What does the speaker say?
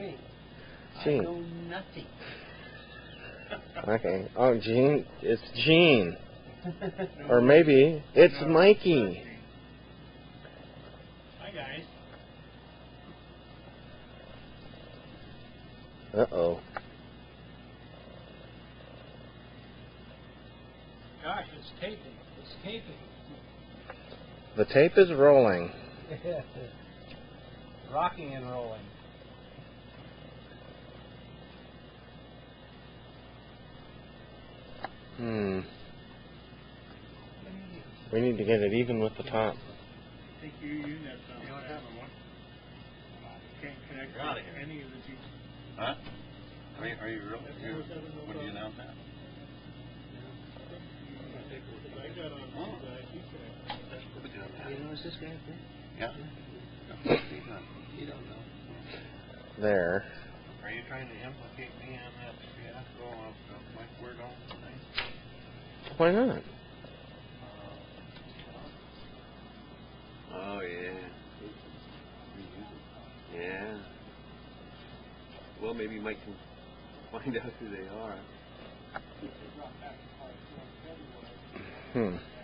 me. Gene. I know nothing. Okay. Oh, Gene. It's Gene. Or maybe it's Mikey. Hi, guys. Uh-oh. Gosh, it's taping. It's taping. The tape is rolling. Rocking and rolling. We need to get it even with the top. I think your unit's on that one. Can't connect You're out of to here. any of the two. Huh? Are you real? When do you announce that? I got on the side. He connected. You know, is this guy thing? Yeah. You don't know. There. Are you trying to implicate me on that fiasco of Mike Wordle tonight? Why not? Oh, yeah. Yeah. Well, maybe Mike can find out who they are.